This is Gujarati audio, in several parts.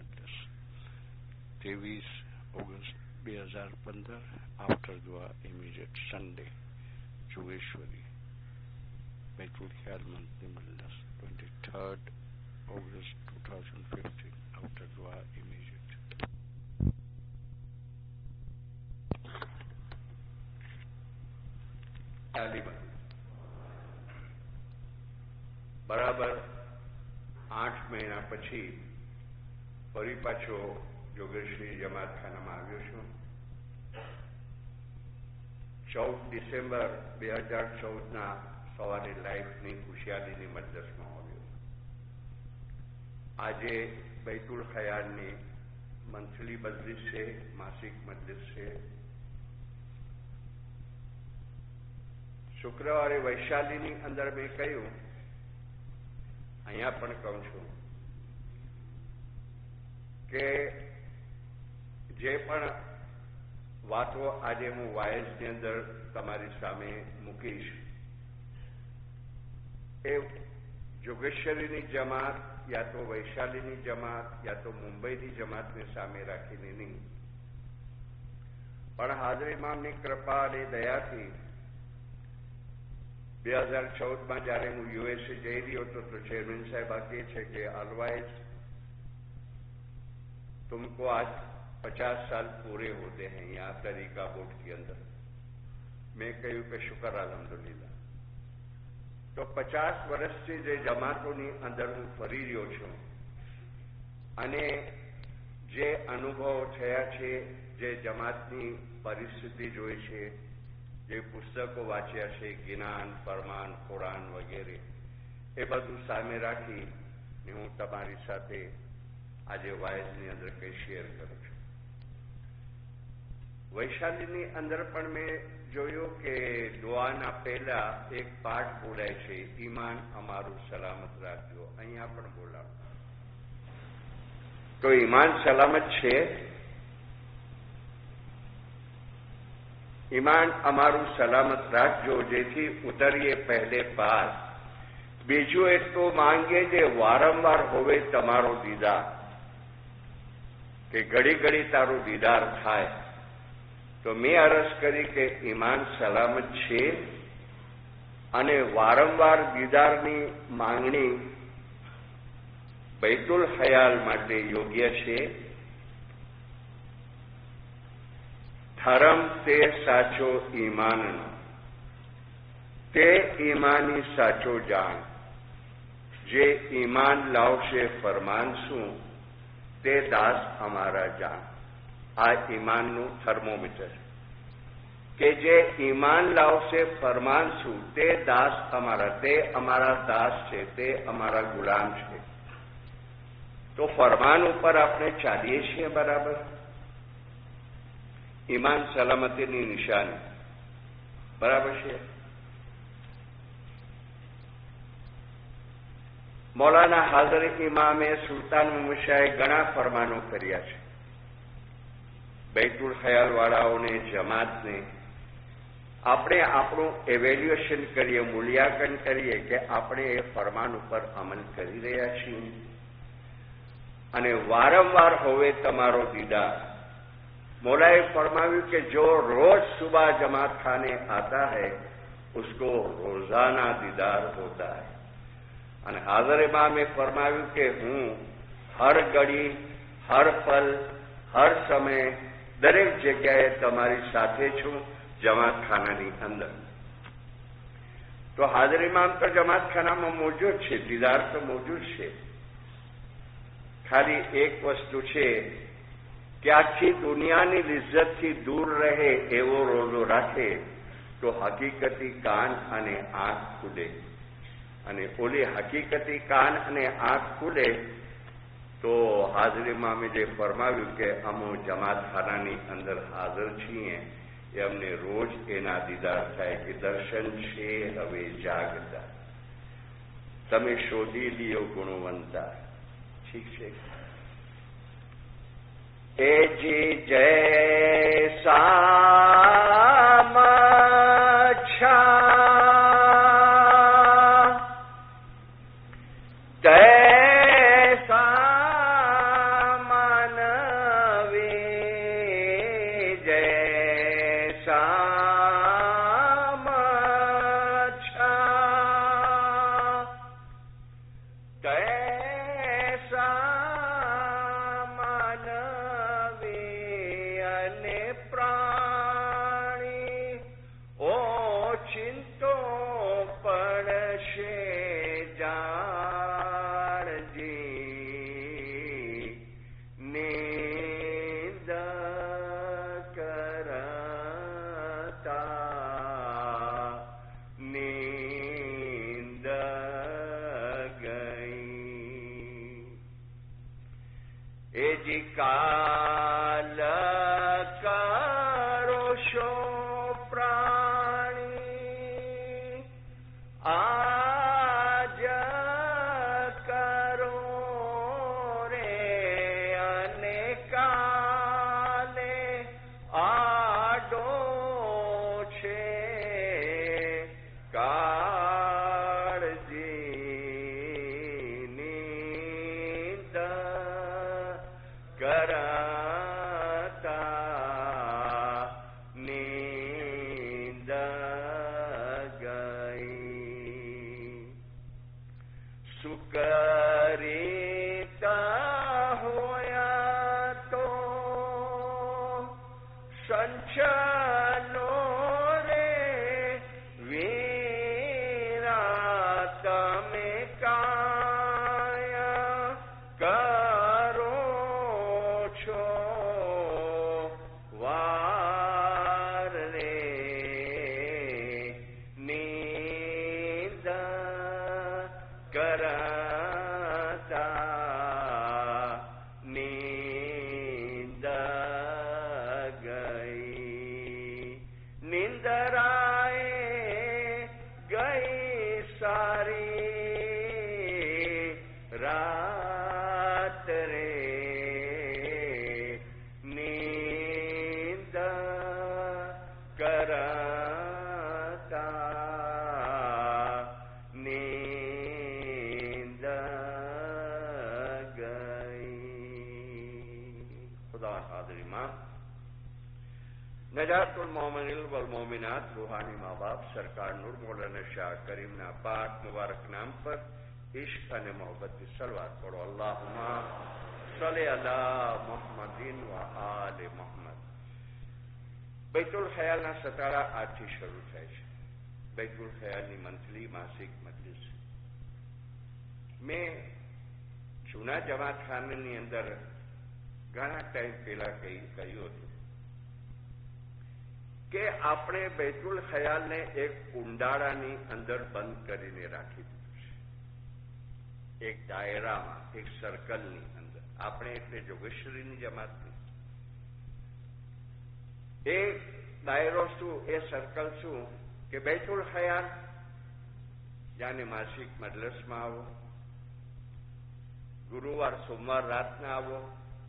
મજલિસ 23 ઓગસ્ટ 2015 आफ्टर दुआ इमीडिएट संडे जोगेश्वरी बैतूल ख्याल मंथली मजलिस 23 अगस्त 2015 आफ्टर दुआ इमीडिएट। बराबर 8 મહિના પછી ફરી પાછો જોગેશ્વરી જમાતખાનામાં આવ્યો છું। 14 ડિસેમ્બર 2014 સવારે લાઈફની ખુશિયાલીની મજલિસમાં આવ્યો। આજે बैतूल ખ્યાલની મંથલી મજલિસ છે, માસિક મજલિસ છે। શુક્રવારે વૈશાલીની અંદર મેં કહ્યું, અહીંયા પણ કહું છું કે જે પણ વાતો આજે હું વાયસની અંદર તમારી સામે મૂકીશ એ જોગેશ્વરીની જમાત યા તો વૈશાલીની જમાત યા તો મુંબઈની જમાતને સામે રાખીને નહીં, પણ હાજર ઇમામની કૃપા અને દયાથી 2014માં જ્યારે હું યુએસએ જઈ રહ્યો હતો તો ચેરમેન સાહેબ આ કહે છે કે अलवाइज तुमको आज 50 साल पूरे होते हैं यहाँ तरीका बोर्ड के अंदर। मैं कहूँ कि शुक्र अल्हम्दुलिल्लाह। तो 50 वर्ष से जे जमातोनी अंदर हूँ फरी રહ્યો છું અને જે અનુભવ થયા છે, જે જમાતની પરિસ્થિતિ જોઈ છે, જે પુસ્તકો વાંચ્યા છે, જ્ઞાન, ફરમાન, કુરાન વગેરે, એ બધું સામે રાખી હું તમારી સાથે આજે વાયસની અંદર કંઈ શેર કરું છું। વૈશાલીની અંદર પણ મેં જોયું કે દુઆના પહેલા એક પાઠ બોલાય છે, ઈમાન અમારું સલામત રાખજો। અહીંયા પણ બોલાવો તો ઈમાન સલામત છે। ईमान अमारू सलामत राखजो जेथी उतरीए पहले पास। बीजू एटलू मांगे जे वारंवार होवे तमारो दीदार, के घड़ी घड़ी तारू दीदार थाय। तो मैं अरज करी के ईमान सलामत छे अने वारंवार दीदारनी मांगणी बैतुल ख्याल माटे योग्य छे। धर्म ते साचो ईमान ते ईमानी साचो जान। जे ईमान लावशे फरमान शू ते दास अमारा जान। आ ईमान नु थर्मोमीटर के जे ईमान लावशे फरमान शू ते दास अमारा, ते अमारा दास छे, ते अमारा गुलाम छे। तो फरमान ऊपर आपने चालीए छे बराबर। ईमान सलामती निशानी बराबर है। मौलाना हाजर इमामे सुल्तान मुशाए घणा फरमानो कर्या छे। बैतूल ख्याल वाळाओने जमातने आपणे आपणुं एवेल्युएशन करीए, मूल्यांकन करीए कि आपणे ए फरमान पर अमल करी रह्या छीए अने वारंवार होवे तमारो दीदार। मौलाए फरमाव्यू कि जो रोज सुबह जमात खाने आता है उसको रोजाना दीदार होता है। और हाजर इमामे फरमाव्यू कि हूँ हर घड़ी, हर पल, हर समय दरेक जग्याए तमारी साथे छूं जमात खानानी अंदर। तो हाजर इमाम तो जमात खाना में मौजूद है, दीदार तो मौजूद है। खाली एक वस्तु है कि आखी दुनियानी लिज्जत थी दूर रहे एवो रोजो राखे तो हकीकती कान अने आंख खुले। अने ओली हकीकती कान अने आंख खुले तो हाजर इमामे जे फरमाव्यू के अमो जमात खानानी अंदर हाजर छीए ए अमने रोज एना दीदार थाय कि दर्शन छे हवे जागता। तमे शोधी लियो गुणवंता। ठीक है। ए जी जैसा मच्छा तैसा કાલ કરો શો પ્રાણી આજ કરો રે અને કાલે આડો છે સંચલો રે વીરા તમે કાયા કરો છો વાર રે નીંદ કરતા નિંદરાએ ગઈ સારી રાત રે નીંદ કરતા નીંદ ગઈ. ખુદા હાજરીમાં નજાતુલ મોમિનિન વલ મોમિનાત રૂહાની મા બાપ સરકાર નૂર મૌલાના શાહ કરીમના પાક મુબારક નામ પર ઇશ્ક અને મોહબ્બતની સલવાત પઢો. અલ્લાહુમ્મા સલ્લી અલા મુહમ્મદિન વ આલે મુહમ્મદ. બૈતુલ ખયાલના સતારા આજથી શરૂ થાય છે. બૈતુલ ખયાલની મંથલી માસિક મજલિસ મેં જૂના જમાતખાનાની અંદર ઘણા ટાઈમ પહેલા કહ્યું હતું કે આપણે બૈતુલ ખયાલને એક કુંડાળાની અંદર બંધ કરીને રાખી દીધું છે. એક દાયરામાં, એક સર્કલની અંદર. આપણે એટલે જોગેશ્વરીની જમાતની એ દાયરો શું, એ સર્કલ શું કે બૈતુલ ખયાલ જાને માસિક મજલિસમાં આવો, ગુરુવાર સોમવાર રાતના આવો,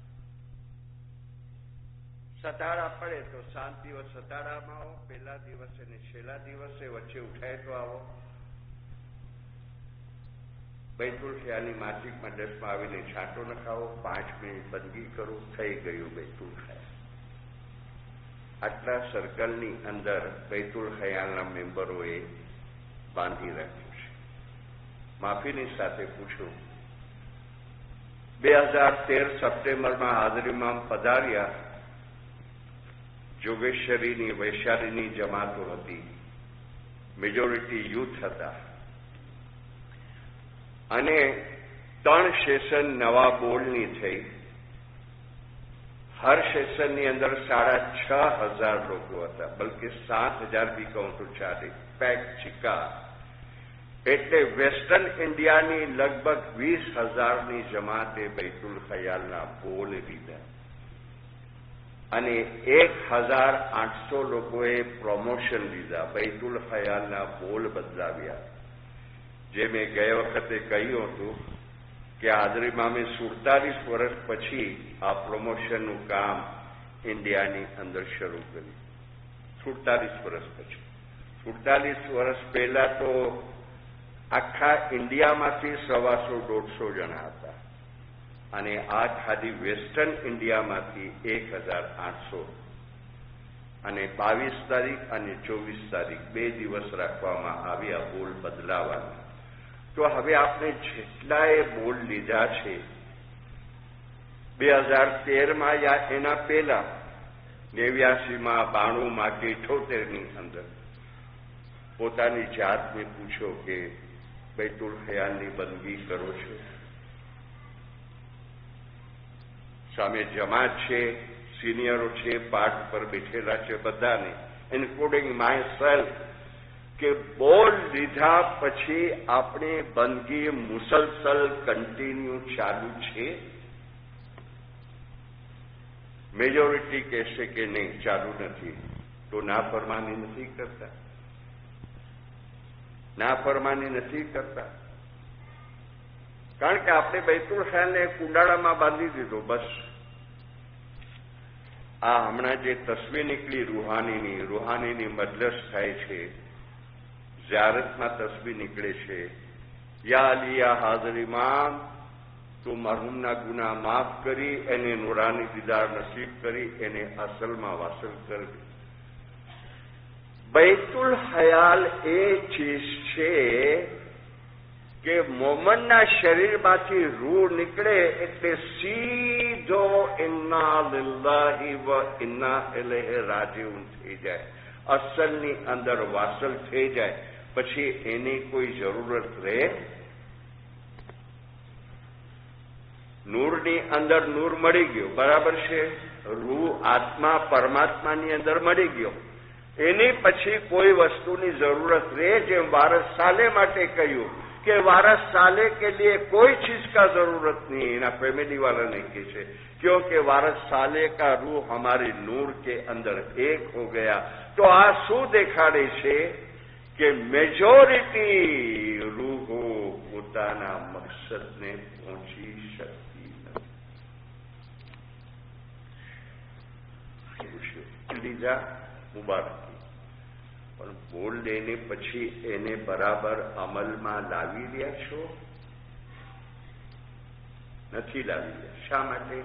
સતારા પડે તો 7 દિવસ સતારામાં આવો, પહેલા દિવસે ને છેલ્લા દિવસે વચ્ચે ઉઠાય તો આવો. બૈતુલ ખયાલની માસિક મજલિસમાં આવીને છાંટો નખાવો, 5 મિનિટ બંદગી કરો, થઈ ગયું બૈતુલ ખયાલ. આટલા સર્કલની અંદર બૈતુલ ખયાલના મેમ્બરોએ બાંધી રાખ્યું છે. માફીની સાથે પૂછું, 2013 સપ્ટેમ્બરમાં હાજરીમાં પધાર્યા જોગેશ્વરીની વૈશાલીની જમાતો હતી, મેજોરિટી યુથ હતા અને 3 સેશન નવા બોર્ડની થઈ. હર સેશનની અંદર 6,500 લોકો હતા, બલકે 7,000 બી કહું તો ચાલે. પેક ચિકા એટલે વેસ્ટર્ન ઇન્ડિયાની લગભગ 20,000ની જમાતે બૈતુલ ખયાલના બોલ લીધા અને 1,800 લોકોએ પ્રમોશન લીધા, બૈતુલ ખયાલના બોલ બદલાવ્યા. જે મેં ગયા વખતે કહ્યું હતું કે હાજરીમાં મેં 47 વર્ષ પછી આ પ્રમોશનનું કામ ઇન્ડિયાની અંદર શરૂ કર્યું. 47 વર્ષ પછી. 47 વર્ષ પહેલા તો આખા ઇન્ડિયામાંથી 125-150 જણા હતા અને આ ખાલી વેસ્ટર્ન ઇન્ડિયામાંથી 1,800 અને 22 તારીખ અને 24 તારીખ 2 દિવસ રાખવામાં આવ્યા બોલ બદલાવાના. તો હવે આપણે જેટલાએ બોલ લીધા છે 2013માં યા એના પહેલા 89માં 92માં કે 78ની અંદર પોતાની જાતને પૂછો કે બૈતુલ ખયાલની બંદગી કરો છો. સામે જમાત છે, સિનિયરો છે, પાઠ પર બેઠેલા છે, બધાને ઇન્ક્લુડિંગ માય સેલ્ફ કે બોલ લીધા પછી આપણે બંદગી મુસલસલ કન્ટિન્યુ ચાલુ છે. મેજોરિટી કહેશે કે નહીં ચાલુ નથી, તો નાફરમાની નથી કરતા, નાફરમાની નથી કરતા. કારણ કે આપણે બૈતુલ ખયાલને કુંડાળામાં બાંધી દીધો. બસ આ હમણાં જે તસવીર નીકળી રૂહાનીની મજલસ થાય છે, ઝિયારતમાં તસવીર નીકળે છે, યા અલી યા હાજર ઇમામ, તું મરહુમના ગુનાહ માફ કરી એને નુરાની દીદાર નસીબ કરી એને અસલમાં વાસલ કરી. બૈતુલ ખયાલ એ ચીજ છે કે મોમનના શરીરમાંથી રૂહ નીકળે એટલે સીધો ઇન્ના લિલ્લાહી વ ઇન્ના ઇલૈહિ રાજીઉન થઈ જાય, અસલની અંદર વાસલ થઈ જાય. પછી એની કોઈ જરૂરત રહે? નૂરની અંદર નૂર મળી ગયો, બરાબર છે, રૂહ આત્મા પરમાત્માની અંદર મળી ગયો, એની પછી કોઈ વસ્તુની જરૂરત રહે? જેમ વારસ સાલે માટે કહ્યું कि वारस साले के लिए कोई चीज का जरूरत नहीं है, ना फैमिली वाला नहीं किसे, क्योंकि वारस साले का रूह हमारी नूर के अंदर एक हो गया. तो आ शू देखाड़े છે કે મેજોરિટી રૂહો પોતાના મકસદને પહોંચી શકતી નથી. લીધા મુબારકી, પણ બોલ લઈને પછી એને બરાબર અમલમાં લાવી રહ્યા છો? નથી લાવી રહ્યા. શા માટે?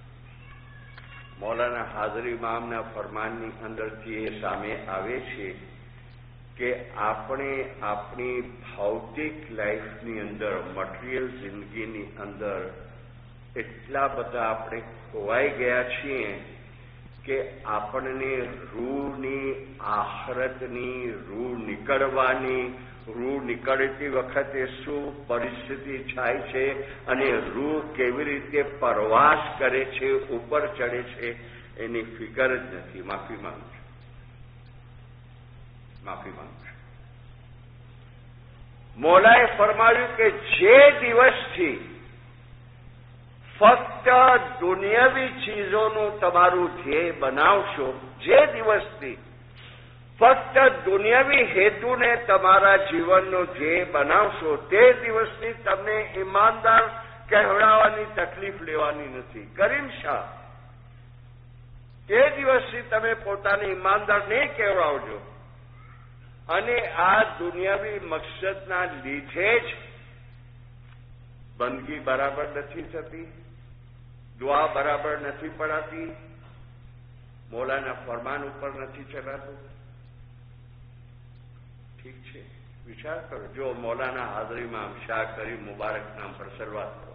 મૌલાના હાજર ઇમામના ફરમાનની અંદરથી એ સામે આવે છે કે આપણે આપણી ભૌતિક લાઈફની અંદર, મટીરિયલ જિંદગીની અંદર એટલા બધા આપણે ખોવાઈ ગયા છીએ કે આપણને રૂહની, આખરતની, રૂહ નીકળવાની, રૂહ નીકળતી વખતે શું પરિસ્થિતિ થાય છે અને રૂહ કેવી રીતે પરવાસ કરે છે, ઉપર ચડે છે, એની ફિકર જ નથી. માફી માંગુ છું, માફી માંગુ છું. મોલાએ ફરમાવ્યું કે જે દિવસથી ફક્ત દુનિયાવી ચીજોનું તમારું ધ્યેય બનાવશો, જે દિવસથી ફક્ત દુનિયાવી હેતુને તમારા જીવનનો ધ્યેય બનાવશો, તે દિવસથી તમને ઈમાનદાર કહેવડાવવાની તકલીફ લેવાની નથી. કરીમ શાહ, તે દિવસથી તમે પોતાને ઈમાનદાર નહીં કહેવડાવજો. અને આ દુનિયાવી મકસદના લીધે જ બંદગી બરાબર નથી થતી, દુઆ બરાબર નથી પડાતી, મૌલાના ફરમાન ઉપર નથી ચલાતું. ઠીક છે, વિચાર કરો. જો મૌલાના હાજર ઇમામ શાહ કરીમ મુબારક નામ પર સલવાત કરો.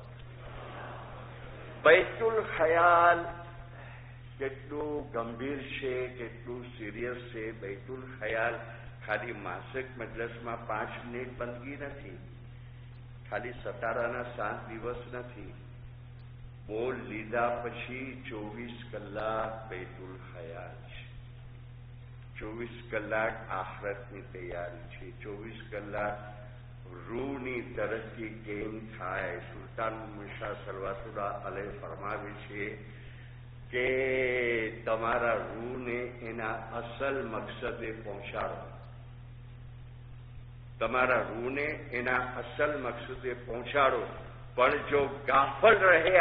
બૈતુલ ખયાલ કેટલું ગંભીર છે, કેટલું સિરિયસ છે. બૈતુલ ખયાલ ખાલી માસિક મજલસમાં 5 મિનિટ બંદગી નથી, ખાલી સતારાના 7 દિવસ નથી. બોલ લીધા પછી 24 કલાક બૈતુલ ખયાલ છે, 24 કલાક આખરતની તૈયારી છે, 24 કલાક રૂહની તરક્કી કેમ થાય. સુલતાન મુશા સલવાતુલ્લાહ અલૈહ ફરમાવે છે કે તમારા રૂહને એના અસલ મકસદે પહોંચાડો, તમારા રૂહને એના અસલ મકસદે પહોંચાડો. પણ જો ગાફલ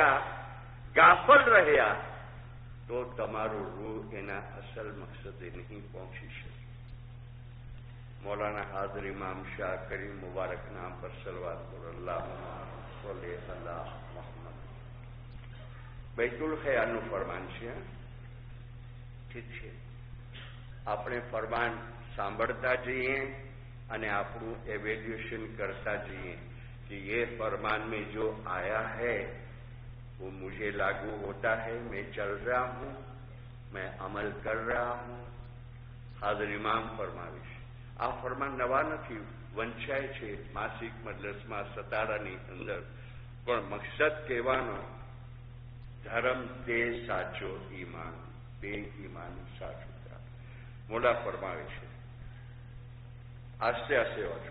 રહ્યા તો તમારું રૂહ એના અસલ મકસદે નહીં પહોંચી શકે. મૌલાના હાજર ઇમામ શાહ કરીમ મુબારક નામ પર સલવાત કરો. અલ્લાહુમ્મા સલ્લી અલા મુહમ્મદ. બૈતુલ ખયાલનું ફરમાન છે. ઠીક છે, આપણે ફરમાન સાંભળતા જઈએ અને આપણું એવેલ્યુએશન કરતા જઈએ कि ये फरमान में जो आया है वो मुझे लागू होता है, मैं चल रहा हूं, मैं अमल कर रहा हूं. हाजर इमाम फरमावे છે આ ફરમાન નવા નથી, વંચાય છે માસિક મજલસમાં, સતારાની અંદર. પણ મકસદ કહેવાનો ધર્મ તે સાચો ઈમાન, તે ઈમાન સાચું. મોલા ફરમાવે છે, આસ્તે આસ્તે વાંચો.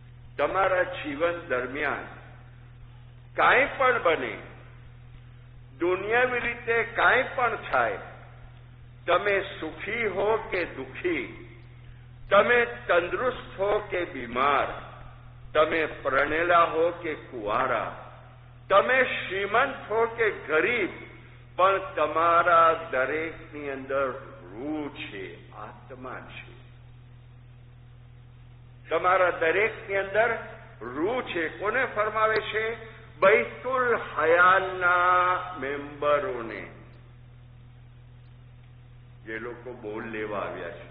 તમારા જીવન દરમિયાન કાંઈ પણ બને, દુનિયાવી રીતે કાંઈ પણ થાય, તમે સુખી હો કે દુઃખી, તમે તંદુરસ્ત હો કે બીમાર, તમે પરણેલા હો કે કુંવારા, તમે શ્રીમંત હો કે ગરીબ, પણ તમારા દરેકની અંદર રૂહ છે, આત્મા છે. તમારા દરેકની અંદર રૂહ છે. કોને ફરમાવે છે? બૈતુલ હયાલના મેમ્બરોને, જે લોકો બોલ લેવા આવ્યા છે.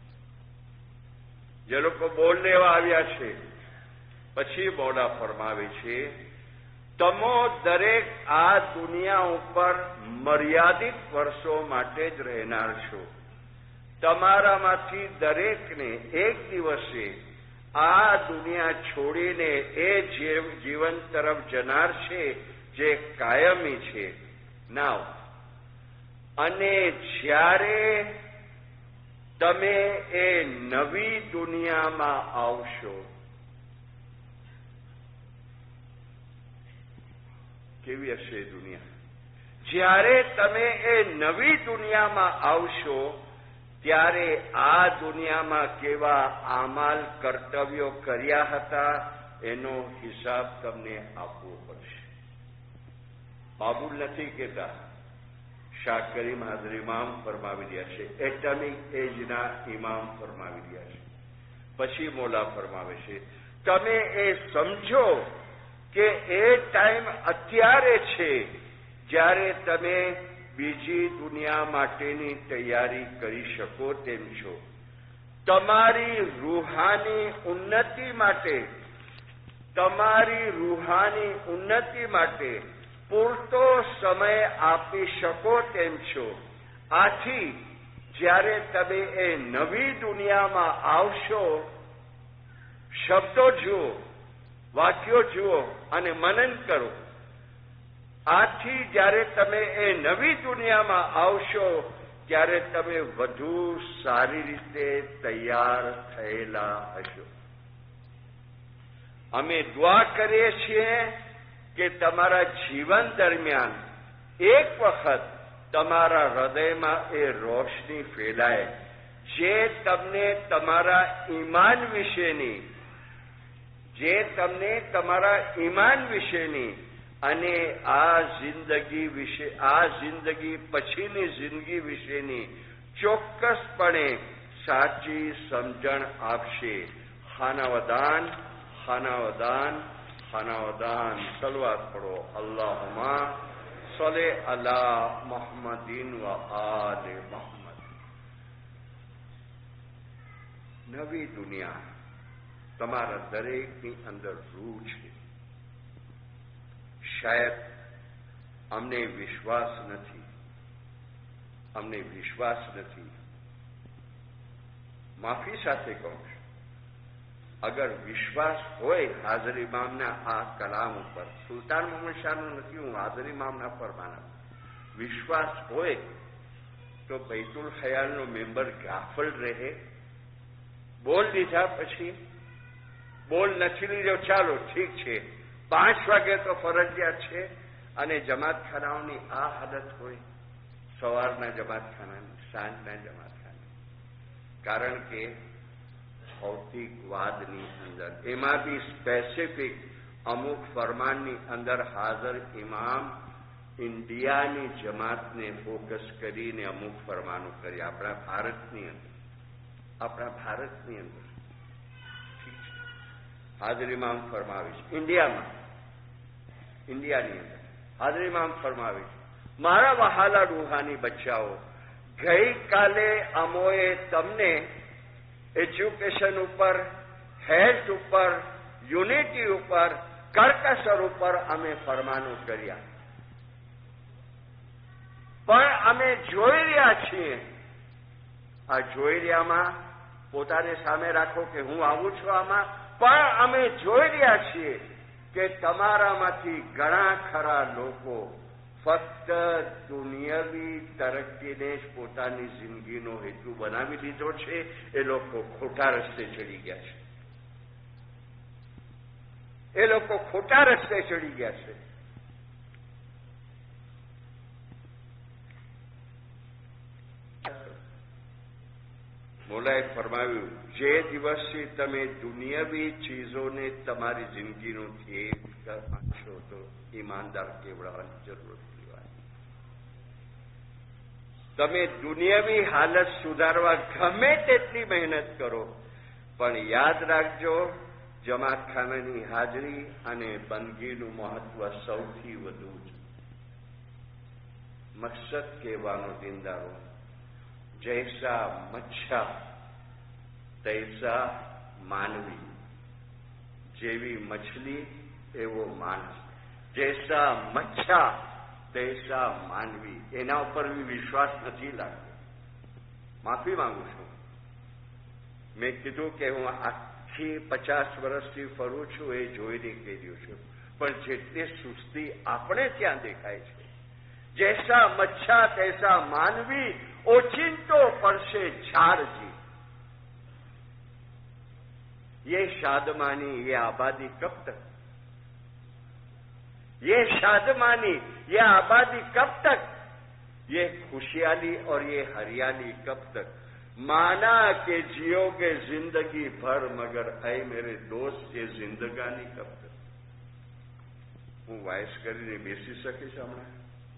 જે લોકો બોલ લેવા આવ્યા છે. પછી મોડા ફરમાવે છે, તમો દરેક આ દુનિયા ઉપર મર્યાદિત વર્ષો માટે જ રહેનાર છો. તમારામાંથી દરેકને એક દિવસે આ દુનિયા છોડીને એ જીવન તરફ જનાર છે જે કાયમી છે. નાવ, અને જ્યારે તમે એ નવી દુનિયામાં આવશો, કેવી હશે દુનિયા? જ્યારે તમે એ નવી દુનિયામાં આવશો ત્યારે આ દુનિયામાં કેવા આમાલ કર્તવ્યો કર્યા હતા એનો હિસાબ તમને આપવો પડશે. બાબુલ નથી કહેતા, શાહ કરીમ હાજરી ઇમામ ફરમાવી રહ્યા છે, એટમિક એજના ઇમામ ફરમાવી રહ્યા છે. પછી મોલા ફરમાવે છે, તમે એ સમજો કે એ ટાઈમ અત્યારે છે જ્યારે તમે બીજી દુનિયા માટેની તૈયારી કરી શકો તેમ છો. તમારી રૂહાની ઉન્નતિ માટે, તમારી રૂહાની ઉન્નતિ માટે પૂરતો સમય આપી શકો તેમ છો. આથી જ્યારે તમે એ નવી દુનિયામાં આવશો, શબ્દો જુઓ, વાક્યો જુઓ અને મનન કરો. આથી જ્યારે તમે એ નવી દુનિયામાં આવશો ત્યારે તમે વધુ સારી રીતે તૈયાર થયેલા હશો. અમે દુઆ કરીએ છીએ કે તમારા જીવન દરમિયાન એક વખત તમારા હૃદયમાં એ રોશની ફેલાય જે તમને તમારા ઈમાન વિશેની, જે તમને તમારા ઈમાન વિશેની અને આ જિંદગી વિશે, આ જિંદગી પછીની જિંદગી વિશેની ચોક્કસપણે સાચી સમજણ આપશે. ખાનાવદાન, ખાનાવદાન, ખાનાવદાન. સલવાત પઢો. અલ્લાહુમ્મા સલ્લી અલા મુહમ્મદિન વ આલે મુહમ્મદ. નવી દુનિયા તમારા દરેકની અંદર રૂહ છે. શાયદ અમને વિશ્વાસ નથી, અમને વિશ્વાસ નથી. માફી સાથે કહું છું, અગર વિશ્વાસ હોય હાજર ઇમામના આ કલામ ઉપર, સુલતાન મોહમ્મદ શાહનું નથી, હું હાજર ઇમામના ફરમાના, વિશ્વાસ હોય તો બૈતુલ ખયાલનો મેમ્બર ગાફલ રહે? બોલ દીધા પછી બોલ નથી લીધો, ચાલો ઠીક છે, 5 વાગે તો ફરજિયાત છે, અને જમાતખાનાઓની આ હાલત હોય, સવારના જમાતખાનાની, સાંજના જમાતખાના. કારણ કે ભૌતિકવાદની અંદર, એમાં બી સ્પેસિફિક અમુક ફરમાનની અંદર હાજર ઇમામ ઇન્ડિયાની જમાતને ફોકસ કરીને અમુક ફરમાનો કરી. આપણા ભારતની અંદર, આપણા ભારતની અંદર ઠીક છે, હાજર ઇમામ ફરમાવે છે. ઇન્ડિયામાં, ઇન્ડિયાની અંદર હાજર ઇમામ ફરમાવે છે, મારા વહાલા રૂહાની બચ્ચાઓ, ગઈકાલે અમોએ તમને એજ્યુકેશન ઉપર, હેલ્થ ઉપર, યુનિટી ઉપર, કરકસર ઉપર અમે ફરમાનો કર્યા, પણ અમે જોઈ રહ્યા છીએ, આ જોઈ રહ્યામાં પોતાને સામે રાખો કે હું આવું છું આમાં, પણ અમે જોઈ રહ્યા છીએ કે તમારામાંથી ઘણા ખરા લોકો ફક્ત દુનિયાવી તરક્કીને જ પોતાની જિંદગીનો હેતુ બનાવી લીધો છે. એ લોકો ખોટા રસ્તે ચડી ગયા છે, એ લોકો ખોટા રસ્તે ચડી ગયા છે. મોલાએ ફરમાવ્યું, જે દિવસથી તમે દુનિયાવી ચીજોને તમારી જિંદગીનું ધ્યેય માનશો તો ઈમાનદાર કેવડાવવાની જરૂર નથી. તમે દુનિયાવી હાલત સુધારવા ગમે તેટલી મહેનત કરો, પણ યાદ રાખજો, જમાતખાનાની હાજરી અને બંદગીનું મહત્વ સૌથી વધુ છે. મકસદ કહેવાનો દીનદારો, જૈસા મચ્છા તૈસા માનવી. જેવી મછલી એવો માણસ. જૈસા મચ્છા તૈસા માનવી. એના ઉપર વિશ્વાસ નથી લાગતો. માફી માંગુ છું. મેં કીધું કે હું આખી 50 વર્ષથી ફરું છું એ જોઈને કહી રહ્યો છું, પણ જેટલી સુસ્તી આપણે ત્યાં દેખાય છે, જૈસા મચ્છા તૈસા માનવી, ઓચિંતો પડશે ઝાડજી. ये शादमानी, ये आबादी कब तक, ये शादमानी, ये आबादी कब तक, ये खुशहाली और ये हरियाली कब तक. माना के जियोगे जिंदगी भर, मगर ऐ मेरे दोस्त ये जिंदगानी कब तक. હું વાયસ કરીને બેસી શકીશ હમણાં?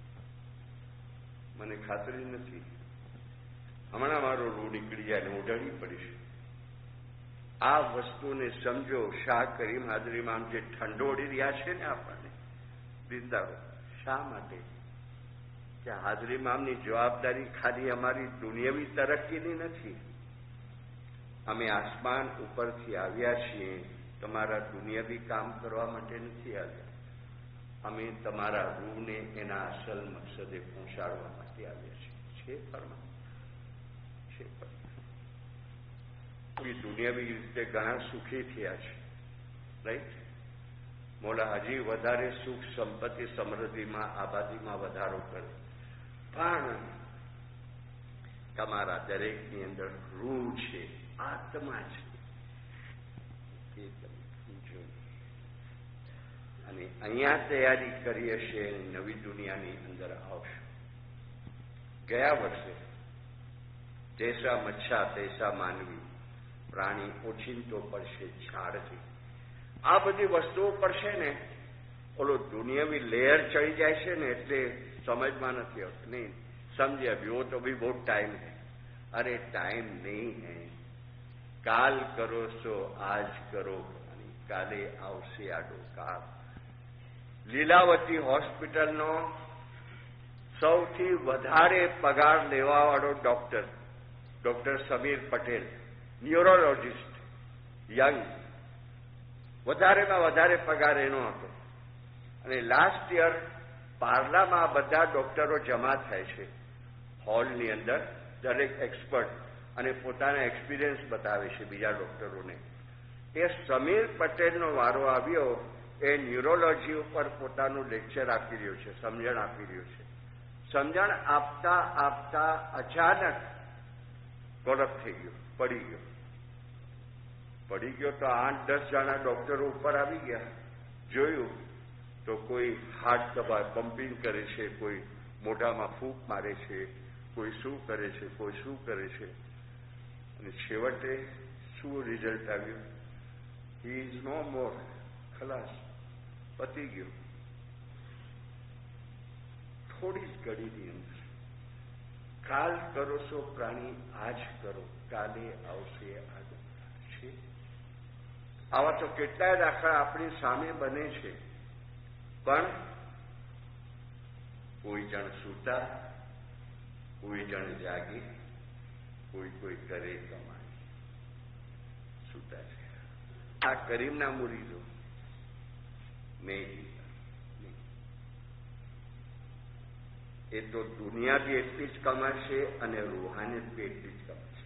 મને ખાતરી નથી. હમણાં મારો રૂ નીકળી જાય ને હું ઢળી પડીશ. આ વસ્તુને સમજો. શાહ કરીમ હાજરીમાં જે ઠંડોળી રહ્યા છે ને આપણને દીનદારો, શા માટે? કે હાજરીમાંની જવાબદારી ખાલી અમારી દુનિયાવી તરક્કીની નથી. અમે આસમાન ઉપરથી આવ્યા છીએ, તમારા દુનિયાવી કામ કરવા માટે નથી આવ્યા. અમે તમારા રૂહને એના અસલ મકસદે પહોંચાડવા માટે આવ્યા છીએ. ફરમાન છે. દુનિયાવી રીતે ઘણા સુખી થયા છે, રાઈટ? મોલા હજી વધારે સુખ, સંપત્તિ, સમૃદ્ધિમાં, આબાદીમાં વધારો કરે, પણ તમારા દરેકની અંદર રૂહ છે, આત્મા છે, એ તમે જોઈ. અને અહીંયા તૈયારી કરી હશે, નવી દુનિયાની અંદર આવશે. ગયા વર્ષે જૈસા મચ્છા તૈસા માનવી, પ્રાણી ઓચિંતો પડશે ઝાડથી. આ બધી વસ્તુઓ પડશે ને, ઓલો દુનિયાવી લેયર ચડી જાય છે ને, એટલે સમજમાં નથી આવતું. નહીં સમજે અભી, वो तो भी बहुत टाइम है. अरे टाइम नहीं है. કાલ કરો સો આજ કરો, કાલે આવશે આડો કાળ. લીલાવતી હોસ્પિટલનો સૌથી વધારે પગાર લેવાવાળો doctor Samir Patel, neurologist, young, વધારેમાં વધારે પગાર એનો હતો. અને લાસ્ટ યર પાર્લામાં બધા ડોક્ટરો જમા થાય છે હોલની અંદર, દરેક એક્સપર્ટ, અને પોતાના એક્સપિરિયન્સ બતાવે છે બીજા ડોક્ટરોને. એ સમીર પટેલનો વારો આવ્યો. એ ન્યુરોલોજી ઉપર પોતાનું લેક્ચર આપી રહ્યો છે, સમજણ આપી રહ્યો છે. સમજણ આપતા આપતા અચાનક કોલપ થઈ ગયો, પડી ગયો. તો 8-10 જણા ડોક્ટરો ઉપર આવી ગયા. જોયું તો કોઈ હાર્ટ દબાય, પમ્પિંગ કરે છે, કોઈ મોઢામાં ફૂંક મારે છે, કોઈ શું કરે છે, કોઈ શું કરે છે. અને છેવટે શું રિઝલ્ટ આવ્યું? He is no more. ખલાસ, પતી ગયું. થોડી જ ઘડીની અંદર. કાલ કરો છો પ્રાણી, આજ કરો, કાલે આવશે આગળ છે. આવા તો કેટલાય દાખલા આપણી સામે બને છે. પણ કોઈ જણ સૂતા, કોઈ જણ જાગી, કોઈ કરે કમાય. સૂતા છે. આ કરીમના મુરીદો નહીં, એ તો દુનિયા બી એટલી જ કમાશે અને રૂહાનિયત બી એટલી જ કમાશે.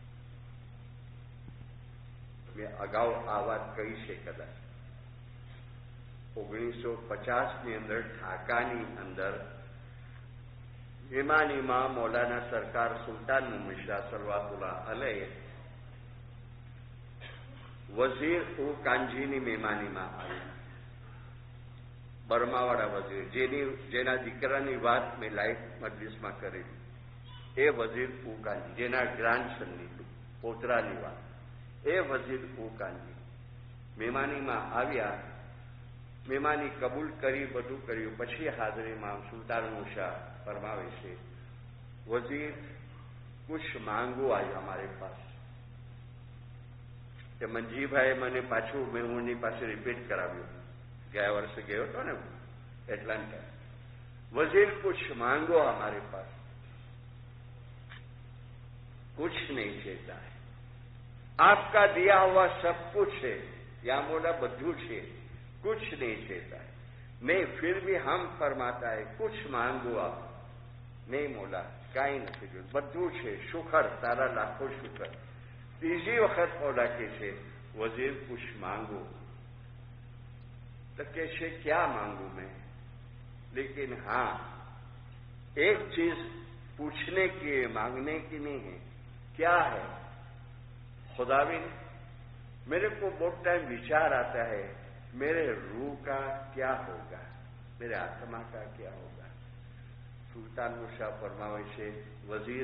મેં અગાઉ આ વાત કહી છે કદાચ. 1950ની અંદર ઢાકાની અંદર મેમાનીમાં મૌલાના સરકાર સુલતાન મિશ્રા સલવાતુલ્લાહ અલૈહ વઝીર કાંજીની મેમાનીમાં આવ્યા. બર્માવાળા વઝીર, જેના દીકરાની વાત મેં લાઈવ મજલિસમાં કરેલી, એ વઝીર કાંજી, જેના ગ્રાન્ડસનની. પોતરાની વાત. એ વઝીર ઉકાનજી મહેમાનીમાં આવ્યા, મહેમાની કબૂલ કરી, બધું કર્યું. પછી હાજરીમાં સુલતાન શાહ ફરમાવે છે, વઝીર કુછ માંગો આજ હમારે પાસ. કે મંજીભાઈ મને પાછું મેહુની પાસે રિપીટ કરાવ્યું. ગયા વર્ષે ગયો હતો ને એટલાન્ટા. वजीर कुछ मांगो हमारे पास, कुछ नहीं देता है. आपका दिया हुआ सब कुछ है, या मोला बद्धू छे, कुछ नहीं देता है. नहीं, फिर भी हम फरमाता है कुछ मांगो आप. नहीं मोला काई नहीं जो बद्धू छे, शुक्र तारा लाखों शुक्र. तीजी वखत मोला के छे वजीर कुछ मांगो. तो कैसे क्या मांगू मैं? लेकिन हाँ, एक चीज पूछने की मांगने की नहीं है. क्या है? खुदाविन, मेरे को बहुत टाइम विचार आता है मेरे रूह का क्या होगा, मेरे आत्मा का क्या होगा. सुल्तान शाह फरमावे से, वजीर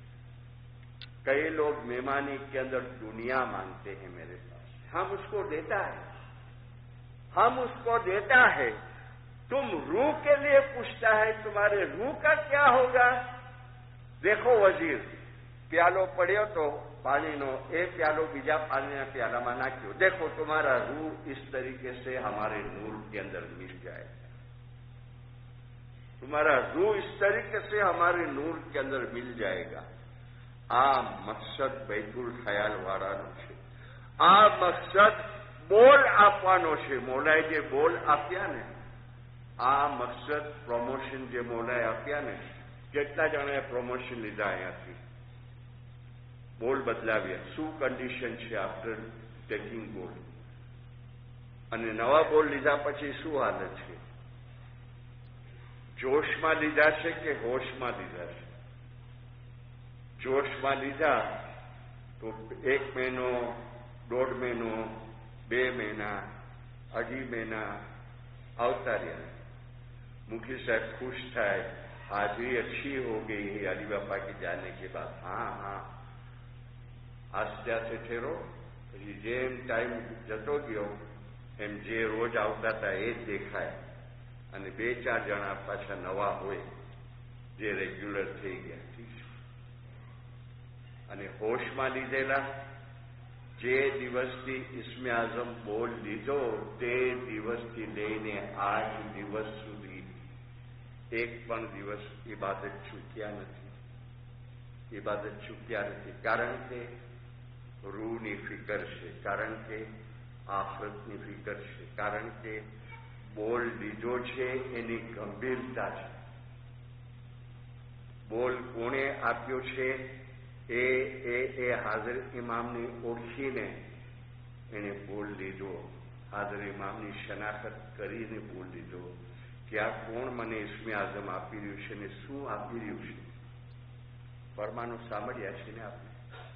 कई लोग मेहमानी के अंदर दुनिया मांगते हैं मेरे पास, हम उसको देता है, हम उसको देता है. तुम रूह के लिए पूछता है, तुम्हारे रूह का क्या होगा? देखो वजीर, प्यालो पड़्यो तो पानी नो, ए प्यालो बीजा पानी ना प्याला में नाख्यो. देखो तुम्हारा रूह इस तरीके से हमारे नूर के अंदर मिल जाएगा. तुम्हारा रूह इस तरीके से हमारे नूर के अंदर मिल जाएगा. आ मकसद बैतुल ख्याल वाળાનો છે. આ મકસદ બોલ આપવાનો છે. મોલાએ જે બોલ આપ્યા ને, આ મકસદ પ્રમોશન જે મોલાએ આપ્યા ને, કેટલા જણાએ પ્રમોશન લીધા અહીંયાથી, બોલ બદલાવ્યા. શું કન્ડિશન છે આફ્ટર ટેકિંગ બોલ? અને નવા બોલ લીધા પછી શું હાલત છે? જોશમાં લીધા છે કે હોશમાં લીધા છે? જોશમાં લીધા તો 1 મહિનો, 1.5 મહિનો, 2 મહિના, 2.5 મહિના આવતા રહ્યા. मुखी साहब खुश था, हाजिरी अच्छी हो गई है अली बापा के जाने के बाद. हाँ हाँ, आस्ते आस्ते ठेरो. जेम टाइम जतो गयो एम जे रोज आवता था ए ज देखाय. અને 2-4 જણા પાછા નવા હોય જે રેગ્યુલર થઈ ગયા. ઠીક છે. અને હોશમાં લીધેલા, જે દિવસથી ઇસ્મે આઝમ બોલ લીધો તે દિવસથી લઈને આજ દિવસ સુધી એક પણ દિવસ ઇબાદત ચૂક્યા નથી. ઇબાદત ચૂક્યા નથી. કારણ કે રૂહની ફિકર છે, કારણ કે આખરતની ફિકર છે, કારણ કે બોલ લીધો છે એની ગંભીરતા છે. બોલ કોણે આપ્યો છે એ હાજર ઇમામની ઓળખીને એને બોલ લીધો. હાજર ઇમામની શનાખત કરીને બોલ લીધો કે આ કોણ મને ઇસ્મે આઝમ આપી રહ્યું છે ને શું આપી રહ્યું છે. ફરમાનો સાંભળ્યા છે ને આપણે.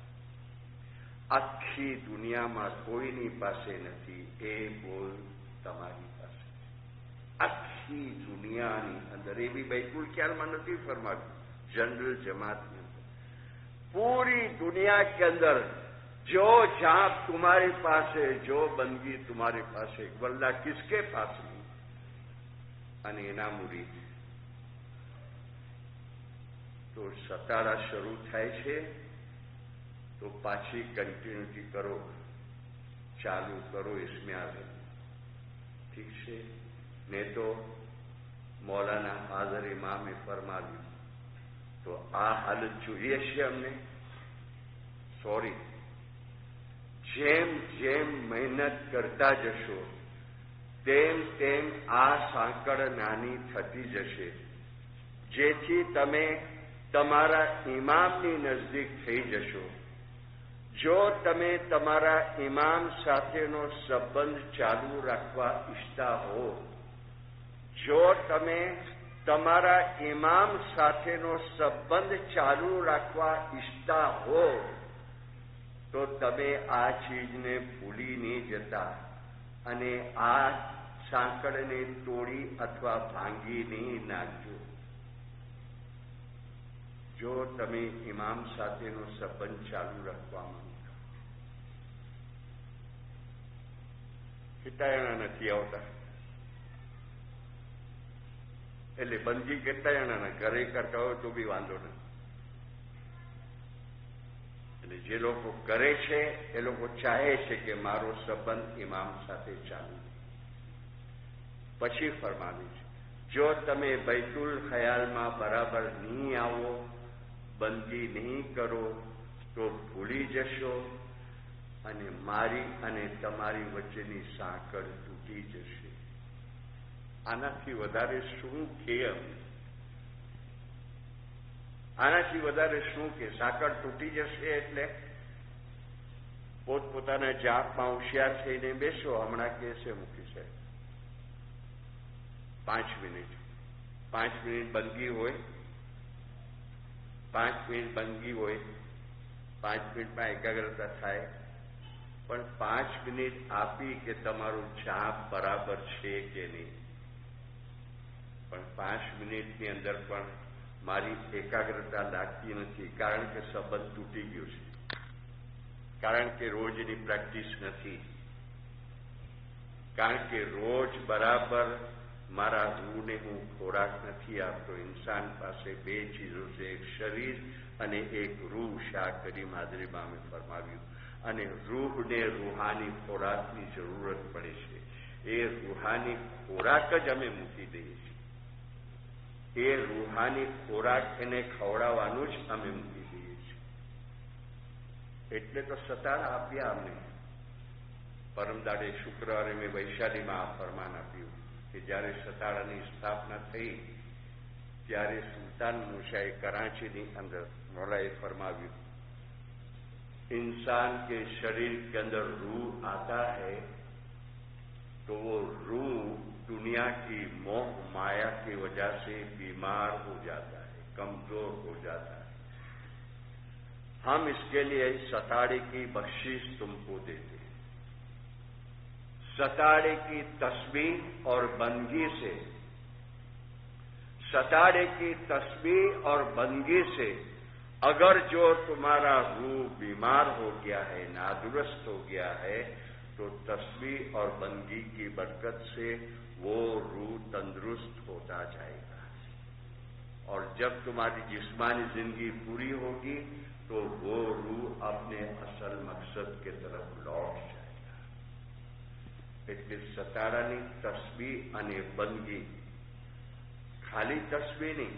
આખી દુનિયામાં કોઈની પાસે નથી એ બોલ તમારી પાસે. આખી દુનિયાની અંદર, એ બી बैतुल ख्यालમાં નથી ફરમાવ્યું, जनरल जमात में पूरी दुनिया के अंदर जो जाप तुम्हारे पास है, जो बंदगी तुम्हारे पास है, वल्ला किसके पास नहीं. અને એના મુરીદ તો સતારા શરૂ થાય છે તો પાછી કન્ટિન્યુટી કરો, ચાલુ કરો ઇસ્મે આઝમ. ઠીક છે ને? તો મૌલાના હાજર ઇમામે ફરમાવ્યું તો આ હાલત જોઈએ છે અમને. સોરી, જેમ જેમ મહેનત કરતા જશો તેમ તેમ આ સાંકળ નાની થતી જશે, જેથી તમે તમારા ઇમામની નજદીક થઈ જશો. જો તમે તમારા ઇમામ સાથેનો સંબંધ ચાલુ રાખવા ઈચ્છતા હો, જો તમે તમારા ઇમામ સાથેનો સંબંધ ચાલુ રાખવા ઈચ્છતા હો તો તમે આ ચીજને ભૂલી નહીં જતા અને આ સાંકળને તોડી અથવા ભાંગી નહીં નાખજો. જો તમે ઇમામ સાથેનો સંબંધ ચાલુ રાખવા માંગતા, કેટલા જણા નથી આવતા? એટલે બંદગી કેટલા જણાના ઘરે કરતા હોય તો બી વાંધો નથી. એટલે જે લોકો કરે છે એ લોકો ચાહે છે કે મારો સંબંધ ઇમામ સાથે ચાલુ. પછી ફરમાવ્યું છે, જો તમે બૈતુલ ખયાલમાં બરાબર નહીં આવો, બંદગી નહીં કરો તો ભૂલી જશો અને મારી અને તમારી વચ્ચેની સાંકળ તૂટી જશે. આનાથી વધારે શું કે? આનાથી વધારે શું કે? સાંકળ તૂટી જશે એટલે પોતપોતાના જાપમાં હોશિયાર થઈને બેસો. હમણાં કહેશે મૂકી સાહેબ 5 મિનિટ બંદગી હોય, 5 મિનિટ બંદગી હોય, 5 મિનિટમાં એકાગ્રતા થાય. પણ 5 મિનિટ આપી કે તમારું જાપ બરાબર છે કે નહીં, પણ 5 મિનિટની અંદર પણ મારી એકાગ્રતા લાગતી નથી, કારણ કે સંબંધ તૂટી ગયો છે, કારણ કે રોજની પ્રેક્ટિસ નથી, કારણ કે રોજ બરાબર મારા રૂહને હું ખોરાક નથી આપતો. ઇન્સાન પાસે 2 ચીજો છે, એક શરીર અને એક રૂહ. શાહ કરીમ હાજરી મામે ફરમાવ્યું. અને રૂહને રૂહાની ખોરાકની જરૂરત પડે છે. એ રૂહાની ખોરાક જ અમે મૂકી દઈએ છીએ. એ રૂહાની ખોરાક એને ખવડાવવાનું જ અમે મૂકી દઈએ છીએ. એટલે તો સતારા આપ્યા અમને. પરમદાડે શુક્રવારે મેં વૈશાલીમાં આ ફરમાન આપ્યું કે જ્યારે સતારાની સ્થાપના થઈ ત્યારે સુલતાન મૂસાએ કરાંચીની અંદર મૌલાએ ફરમાવ્યું, इंसान के शरीर के अंदर रूह आता है तो वो रूह दुनिया की मोह माया की वजह से बीमार हो जाता है, कमजोर हो जाता है. हम इसके लिए सताड़े की बख्शिश तुमको देते हैं. सताड़े की तस्बीह और बंदगी से, सताड़े की तस्बीह और बंदगी से अगर जो तुम्हारा रूह बीमार हो गया है, नादुरुस्त हो गया है, तो तस्बीह और बंदगी की बरकत से वो रूह तंदुरुस्त होता जाएगा. और जब तुम्हारी जिस्मानी जिंदगी पूरी होगी तो वो रूह अपने असल मकसद के तरफ लौट जाएगा. એટલે સતારાની તસ્બીહ અને બંદગી, ખાલી તસ્બીહ નહીં,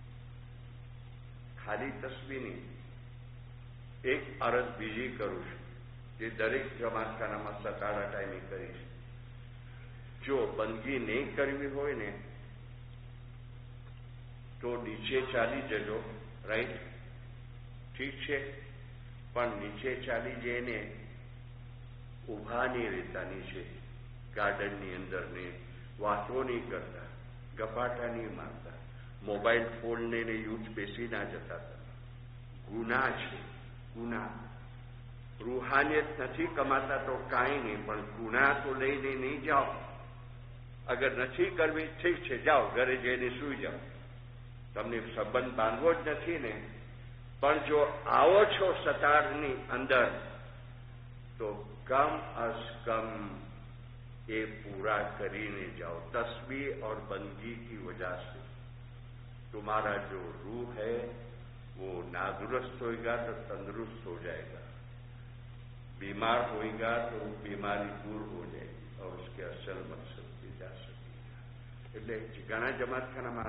ખાલી તસ્બીહ નહીં. એક અરજ બીજી કરું છું જે દરેક જમાતખાનામાં સતારા ટાઈમે કરી છે. જો બંદગી નહીં કરવી હોય ને તો નીચે ચાલી જજો, રાઈટ, ઠીક છે, પણ નીચે ચાલી જઈને ઊભા નહીં રહેતા, નીચે ગાર્ડનની અંદર ને વાતો નહીં કરતા, ગપાટા નહીં મારતા, મોબાઈલ ફોન લઈને યુથ બેસી ના જતા. ગુના છે, ગુના. રૂહાનિયત નથી કમાતા તો કાંઈ નહીં, પણ ગુના તો લઈને નહીં જાઓ. અગર નથી કરવી ઠીક છે, જાઓ ઘરે જઈને સૂઈ જાઓ, તમને સંબંધ બાંધવો જ નથી ને. પણ જો આવો છો સતારની અંદર તો कम अज कम ये पूरा करीने जाओ. तस्बीह और बंदगी की वजह से तुम्हारा जो रूह है वो नादुरुस्त होएगा तो तंदुरुस्त हो जाएगा, बीमार होएगा तो बीमारी दूर हो जाएगी और उसके असल मकसद पे जा सकेगा. એટલે ઘણા જમાતખાનામાં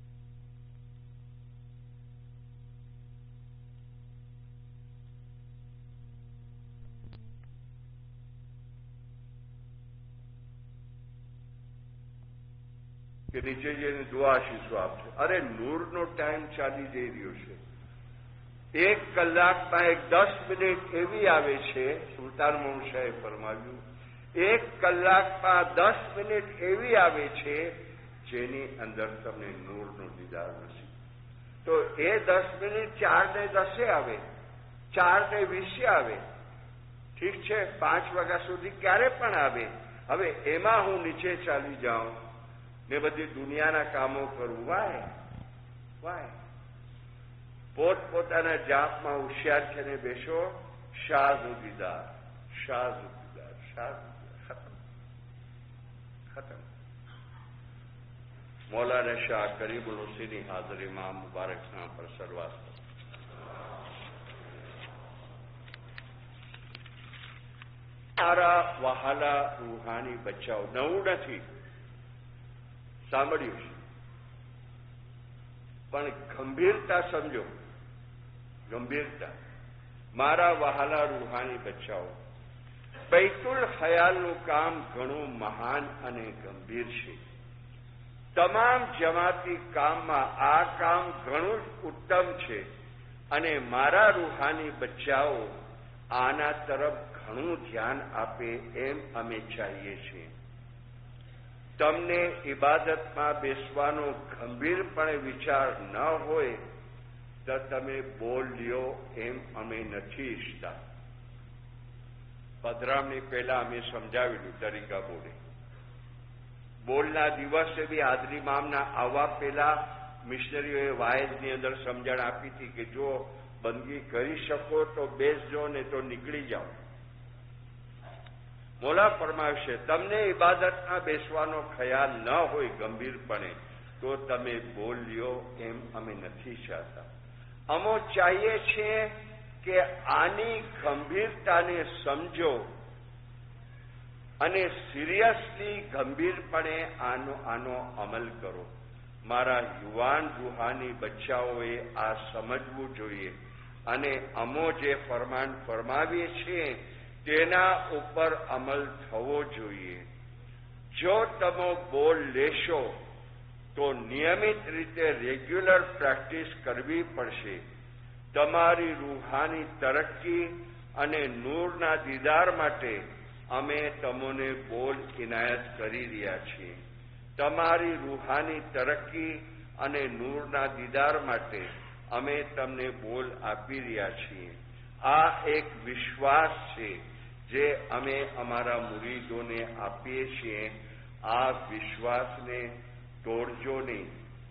કે નીચે જઈને દુઆ આશીષો આપશે. અરે નૂરનો ટાઈમ ચાલી જઈ રહ્યો છે. 1 કલાકમાં 10 મિનિટ એવી આવે છે, સુલતાન મોહમ્મદ ફરમાવ્યું, 1 કલાકમાં 10 મિનિટ એવી આવે છે જેની અંદર તમને નૂરનો દીદાર નથી. તો એ 10 મિનિટ 4 ને 10 આવે, 4 ને 20 આવે, ઠીક છે, 5 વાગ્યા સુધી ક્યારે પણ આવે. હવે એમાં હું નીચે ચાલી જાઉં ને બધી દુનિયાના કામો કરું, વાય વાય. પોતપોતાના જાપમાં હોશિયાર છે ને બેસો. શાહુદીદાર, શાહુદીદાર, શાહુદીદાર, ખતમ. મૌલાના શાહ કરીબુલ હુસૈની હાજરીમાં મુબારક શાહ પર સલવાત. મારા વહાલા રૂહાની બચ્ચાઓ, નવું નથી, સાંભળ્યું છે, પણ ગંભીરતા સમજો, ગંભીરતા. મારા વહાલા રૂહાની બચ્ચાઓ, બૈતુલ ખયાલનું કામ ઘણું મહાન અને ગંભીર છે. તમામ જમાતી કામમાં આ કામ ઘણું જ ઉત્તમ છે અને મારા રૂહાની બચ્ચાઓ આના તરફ ઘણું ધ્યાન આપે એમ અમે ચાહીએ છીએ. તમને ઇબાદતમાં બેસવાનો ગંભીરપણે વિચાર ન હોય તો તમે બોલ લ્યો એમ અમે નથી ઈચ્છતા. પધરામણી પહેલા અમે સમજાવેલું તરીકા બોલે. બોલના દિવસે બી હાજરી મામના આવવા પહેલા મિશનરીઓએ વાયદની અંદર સમજણ આપી હતી કે જો બંદગી કરી શકો તો બેસજો ને તો નીકળી જાઓ. મોલા ફરમાવશે તમને ઇબાદતમાં બેસવાનો ખ્યાલ ન હોય ગંભીરપણે તો તમે બોલ લ્યો એમ અમે નથી ચાહતા. અમે ચાહીએ છીએ કે આની ગંભીરતાને સમજો અને સિરિયસલી ગંભીરપણે આનો અમલ કરો. મારા યુવાન રૂહાની બચ્ચાઓએ આ સમજવું જોઈએ અને અમો જે ફરમાન ફરમાવીએ છીએ તેના ઉપર અમલ થવો જોઈએ. જો તમે બોલ લેશો તો નિયમિત રીતે રેગ્યુલર પ્રેક્ટિસ કરવી પડશે. તમારી રૂહાની તરક્કી અને નૂરના દીદાર માટે અમે તમને બોલ ઇનાયત કરી રહ્યા છીએ. તમારી રૂહાની તરક્કી અને નૂરના દીદાર માટે અમે તમને બોલ આપી રહ્યા છીએ. આ એક વિશ્વાસ છે જે અમે અમારા મુરીદોને આપીએ છીએ. આ વિશ્વાસને તોડજો નહીં.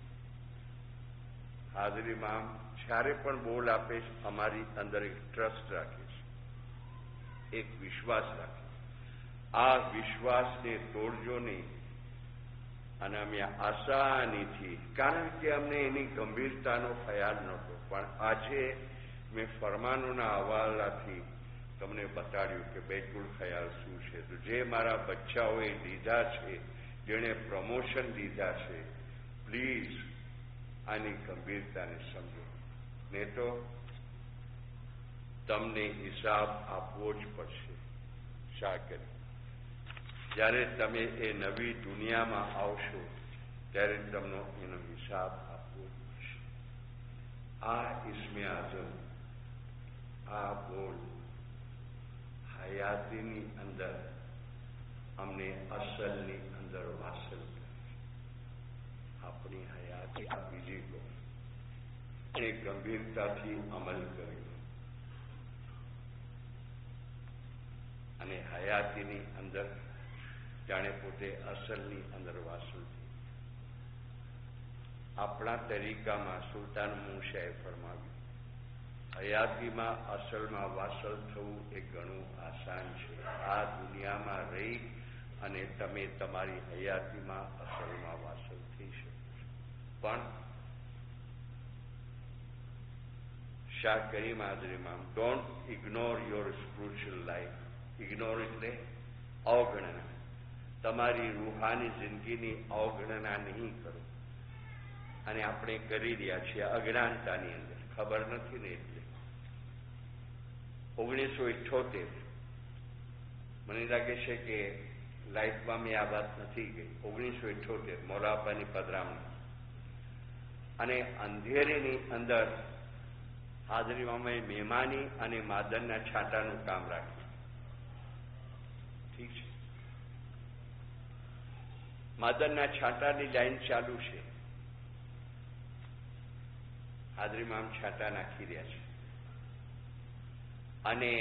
હાજરીમાં જ્યારે પણ બોલ આપે છે અમારી અંદર એક ટ્રસ્ટ રાખે છે, એક વિશ્વાસ રાખે. આ વિશ્વાસને તોડજો નહીં. અને અમે આસાનીથી, કારણ કે અમને એની ગંભીરતાનો ખ્યાલ નહોતો, પણ આજે મેં ફરમાનોના હવાલાથી તમને બતાડ્યું કે બૈતુલ ખયાલ શું છે. તો જે મારા બચ્ચાઓએ લીધા છે, જેણે પ્રમોશન લીધા છે, પ્લીઝ આની ગંભીરતાને સમજો. નહીં તો તમને હિસાબ આપવો જ પડશે. શા કરી જ્યારે તમે એ નવી દુનિયામાં આવશો ત્યારે તમને એનો હિસાબ આપવો જ પડશે. આ ઇસ્મે આઝમ, આ બોલ હયાતીની અંદર અમને અસલની અંદર વાસલ કરે. આપણી હયાતી બીજી લો એ ગંભીરતાથી અમલ કર્યો અને હયાતીની અંદર જાણે પોતે અસલની અંદર વાસલ થઈ. આપણા તરીકામાં સુલતાન મૂસાએ ફરમાવ્યું હયાતીમાં અસલમાં વાસલ થવું એ ઘણું આસાન છે. આ દુનિયામાં રહી અને તમે તમારી હયાતીમાં અસલમાં વાસલ થઈ શકો છો. પણ શાહ કરીમ હાજરીમાં don't ignore your spiritual life. Ignore એટલે અવગણના. તમારી રૂહાની જિંદગીની અવગણના નહીં કરો. અને આપણે કરી રહ્યા છીએ અજ્ઞાનતાની અંદર, ખબર નથી ને. એટલે 1978 મને લાગે છે કે લાઈફમાં મેં આ વાત નથી ગઈ. 1978 મોરાપાની પધરામણી અને અંધેરીની અંદર હાજરીમાં મેં મહેમાની અને માદનના છાંટાનું કામ રાખ્યું. ઠીક છે, માદનના છાંટાની લાઈન ચાલુ છે. હાજરીમાં આમ છાંટા નાખી રહ્યા છે અને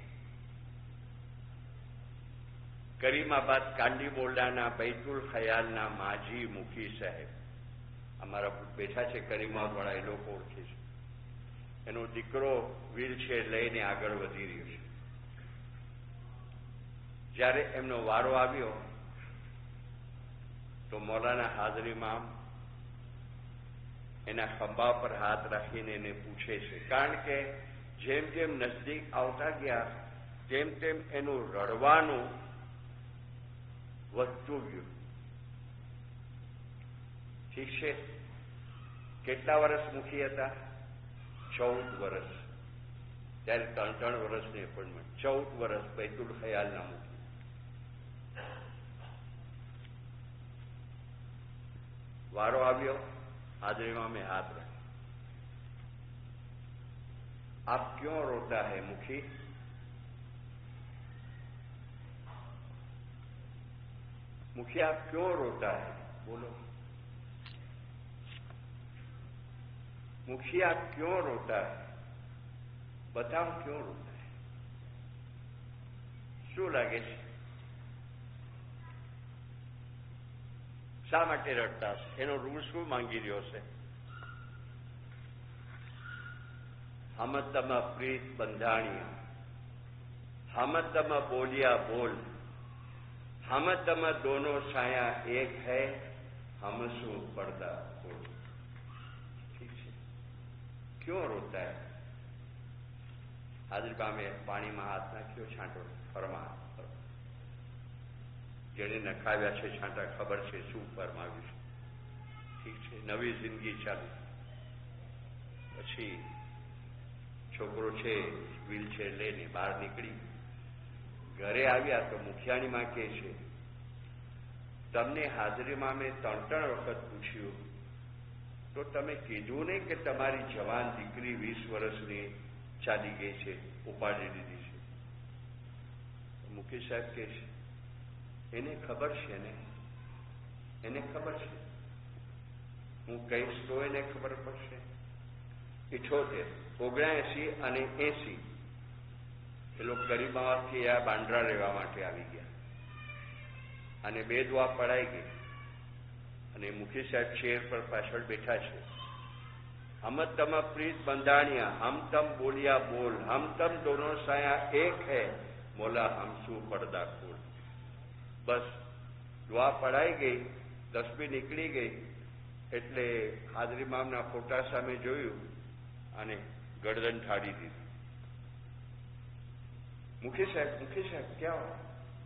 કરીમાબાદ કાંડીબોરડાના બૈતુલ ખયાલના માજી મુખી સાહેબ અમારા બેઠા છે. કરીમાબાદ વાળા એ લોકો ઓળખે છે. એનો દીકરો વ્હીલચેર લઈને આગળ વધી રહ્યો છે. જ્યારે એમનો વારો આવ્યો તો મૌલાના હાજરીમાં એના ખંભા પર હાથ રાખીને એને પૂછે છે, કારણ કે જેમ જેમ નજદીક આવતા ગયા તેમ તેમ એનું રડવાનું વધતું ગયું. ઠીક છે, કેટલા વર્ષ મુખી હતા? 14 વર્ષ. ત્યારે 3 વર્ષની એપોઇન્ટમેન્ટ. 14 વર્ષ બૈતુલ ખયાલના મુખી. વારો આવ્યો, हाजरीमा में हाथ रखे. आप क्यों रोता है मुखी? मुखी आप क्यों रोता है? बोलो. मुखी आप क्यों रोता है? बताओ क्यों रोता है? શું લાગે છે? શા માટે રડતા હશે? એનો રૂલ શું માંગી રહ્યો છે? હમ તમ પ્રીત બંધાણિયા, હમ તમ બોલિયા બોલ, हम तम दोनों छाया एक है, हम શું પડદા ખોલ. ઠીક છે, ક્यों रोता है? હાજરી પામે પાણીમાં હાથ નાખ્યો, છાંટો ફરમા. જેને નખાવ્યા છે છાંટા ખબર છે શું ફરમાવ્યું છે. ઠીક છે, નવી જિંદગી ચાલુ. પછી છોકરો છે વ્હીલચેર લઈને બહાર નીકળી. ઘરે આવ્યા તો મુખિયાણીમાં કહે છે, તમને હાજરીમાં મેં 3 વખત પૂછ્યું તો તમે કીધું નહીં કે તમારી જવાન દીકરી 20 વર્ષની ચાલી ગઈ છે, ઉપાડી દીધી છે. મુખી સાહેબ કહે છે, એને ખબર છે ને, એને ખબર છે. હું કહીશ તો એને ખબર પડશે. 78, 79 અને 80 એ લોકો ગરીબામાંથી આ બાંદ્રા રહેવા માટે આવી ગયા અને 2 દુઆ પડાઈ ગઈ અને મુખી સાહેબ ચેર પર પાછળ બેઠા છે. હમ તમ પ્રીત બંધાણિયા, હમ તમ બોલિયા બોલ, હમ તમ દોનો સાયા એક હૈ, મોલા હમ શું પડદા ખોલ. બસ દુઆ પડાઈ ગઈ, તસબીહ નીકળી ગઈ એટલે હાજરી મામના ફોટા સામે જોયું અને ગરદન ઠાડી દીધી. मुखी साहब क्या हो?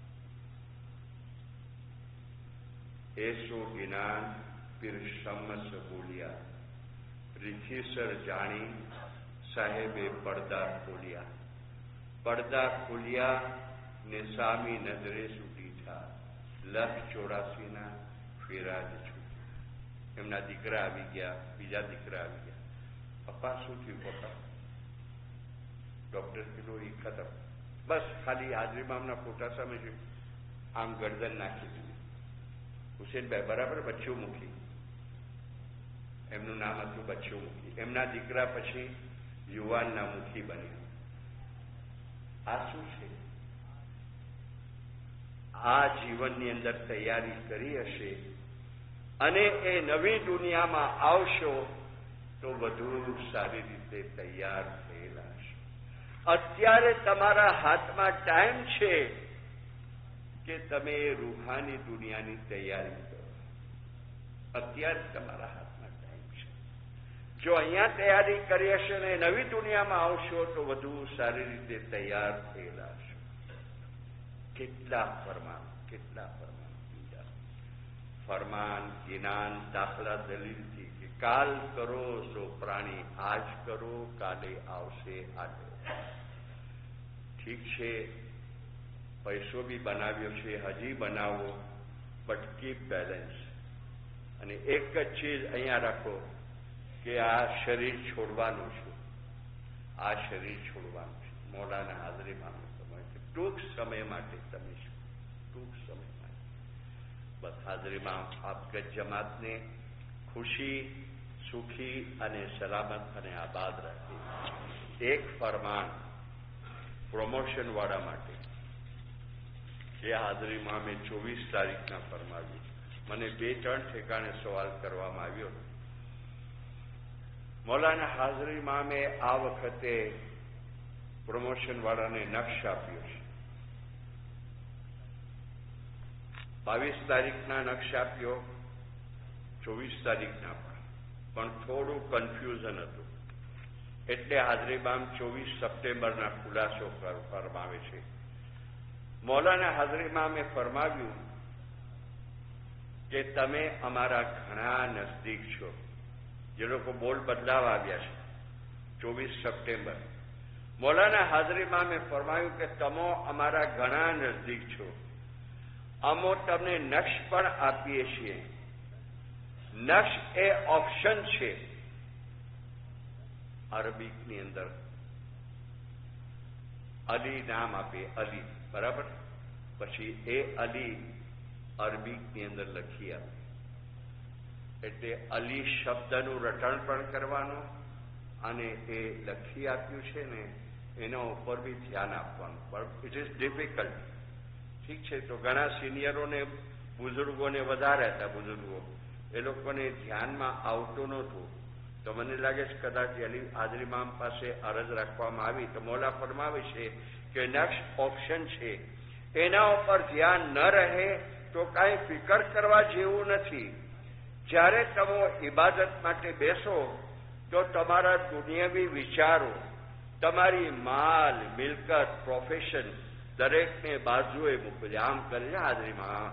ऐसो ज्ञान फिर समस बोलिया, रिखीसर जानी साहेबे પડદા ખોલિયા. પડદા ખોલિયા ને સામી નજરે છૂટી થા, 184 ફેરા જ છૂટી. એમના દીકરા આવી ગયા, બીજા દીકરા આવી ગયા. પપ્પા શું થયું પપ્પા? ડોક્ટર કીધું એ ખતમ. બસ ખાલી હાજરી મામના ફોટા સામે જોયું, આમ ગરદન નાખી દીધી. હુસેનભાઈ બરાબર બચ્ચું મુખી, એમનું નામ હતું બચ્ચું મુખી. એમના દીકરા પછી યુવાનના મુખી બન્યા. આ શું છે? આ જીવનની અંદર તૈયારી કરી હશે અને એ નવી દુનિયામાં આવશો તો વધુ સારી રીતે તૈયાર થયેલા હશે. અત્યારે તમારા હાથમાં ટાઈમ છે કે તમે રૂહાની દુનિયાની તૈયારી કરો. અત્યારે તમારા હાથમાં ટાઈમ છે. જો અહીંયા તૈયારી કરી હશે ને નવી દુનિયામાં આવશો તો વધુ સારી રીતે તૈયાર થયેલા હશો. કેટલા ફરમાન બીજા ફરમાન, જ્ઞાન, દાખલા દલીલથી કે કાલ કરો સો પ્રાણી, આજ કરો કાલે આવશે આટો. ઠીક છે, પૈસો બી બનાવ્યો છે, હજી બનાવો, બટ કીપ બેલેન્સ. અને એક જ ચીજ અહીંયા રાખો કે આ શરીર છોડવાનું છે, આ શરીર છોડવાનું છે. મૌલાના હાજરીમાં ટૂંક સમય માટે તમે છો, ટૂંક સમય માટે. બસ હાજરીમાં આપગત જમાતને ખુશી, સુખી અને સલામત અને આબાદ રાખી. એક ફરમાન પ્રમોશન વાળા માટે જે હાજરીમાં મેં 24 તારીખના ફરમાવ્યું. મને 2-3 ઠેકાણે સવાલ કરવામાં આવ્યો. મૌલાના હાજરી ઇમામે આ વખતે પ્રમોશન વાળાને નકશ આપ્યો છે. 22 તારીખના નકશ આપ્યો, 24 તારીખના પણ થોડું કન્ફ્યુઝન હતું. એટલે હાજરી ઇમામ 24 સપ્ટેમ્બરના ખુલાસો ફરમાવે છે. મૌલાના હાજરી ઇમામે ફરમાવ્યું કે તમે અમારા ઘણા નજદીક છો. જે લોકો બોલ બદલાવા આવ્યા છે 24 સપ્ટેમ્બર, મૌલાના હાજરી ઇમામે ફરમાવ્યું કે તમે અમારા ઘણા નજદીક છો. અમો તમને નકશ પણ આપીએ છીએ. નકશ એ ઓપ્શન છે. અરબીકની અંદર અલી નામ આપે, અલી, બરાબર. પછી એ અલી અરબીકની અંદર લખી આપે. એટલે અલી શબ્દનું રટણ પણ કરવાનું અને એ લખી આપ્યું છે ને એના ઉપર બી ધ્યાન આપવાનું. પણ ઇટ ઇઝ ડિફિકલ્ટ. ઠીક છે, તો ઘણા સિનિયરોને બુઝુર્ગોને વધારે હતા. બુઝુર્ગો એ લોકોને ધ્યાનમાં આવતું નહોતું. તો મને લાગે છે કદાચ હાજરી ઇમામ પાસે અરજ રાખવામાં આવી તો મૌલા ફરમાવે છે કે નકશ ઓપ્શન છે, એના ઉપર ધ્યાન ન રહે તો કાંઈ ફિકર કરવા જેવું નથી. જ્યારે તમે ઇબાદત માટે બેસો તો તમારા દુનિયાવી વિચારો, તમારી માલ, મિલકત, પ્રોફેશન દરેકને બાજુએ મૂકજો. આમ કરીને હાજરીમાં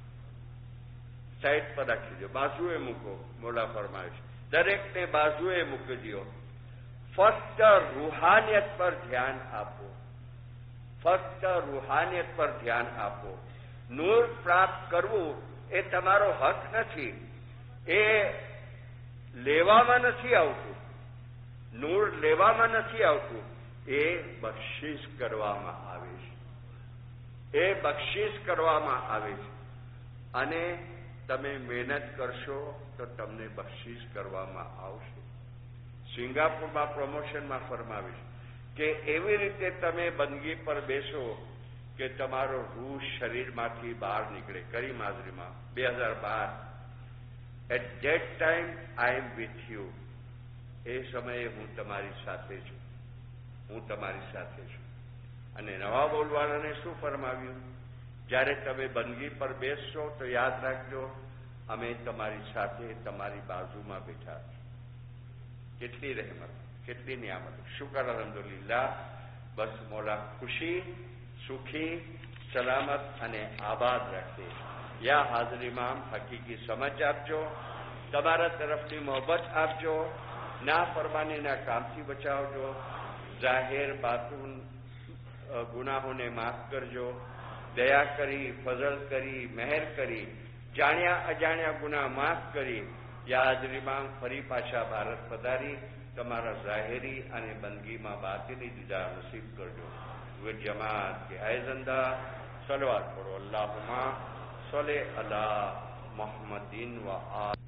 સાઈડ પર રાખી દો, બાજુએ મૂકો. મોલા ફરમાવે છે દરેકને બાજુએ મૂકી દો. ફક્ત રૂહાનિયત પર ધ્યાન આપો. ફક્ત રૂહાનિયત પર ધ્યાન આપો. નૂર પ્રાપ્ત કરવું એ તમારો હક નથી. એ લેવામાં નથી આવતું. નૂર લેવામાં નથી આવતું. એ બક્ષિસ કરવામાં આવે છે. એ બક્ષિસ કરવામાં આવે છે. અને તમે મહેનત કરશો તો તમને બક્ષિસ કરવામાં આવશે. સિંગાપુરમાં પ્રમોશનમાં ફરમાવે છે કે એવી રીતે તમે બંદગી પર બેસો કે તમારો રૂહ શરીરમાંથી બહાર નીકળે. કરીમ હાજરીમાં 2012. At that time I am with you. એ સમયે હું તમારી સાથે છું. હું તમારી સાથે છું. અને નવા બોલવાળાને શું ફરમાવ્યું? જ્યારે તમે બંદગી પર બેસશો તો યાદ રાખજો અમે તમારી સાથે, તમારી બાજુમાં બેઠા. કેટલી રહેમત, કેટલી નિયામત. શુકર અલ્હમ્દુલિલ્લાહ. બસ મોલા ખુશી, સુખી, સલામત અને આબાદ રાખે. યા હાજરી ઇમામ હકીકી સમજ આપજો. તમારા તરફની મોહબ્બત આપજો. ના ફરમાનીના કામથી બચાવજો. જાહેર બાતુન ગુનાહોને માફ કરજો. દયા કરી, ફઝલ કરી, મહેર કરી, જાણ્યા અજાણ્યા ગુના માફ કરી. યા હાજરી ઇમામ ફરી પાછા ભારત પધારી તમારા ઝાહેરી અને બંદગીમાં બાતિની દીદાર નસીબ કરજો. વિદ જમાત કે હૈ ઝંદા સલવાત પઢો. અલ્લાહુમ્મા સલ્લી અલા મુહમ્મદિન વ આ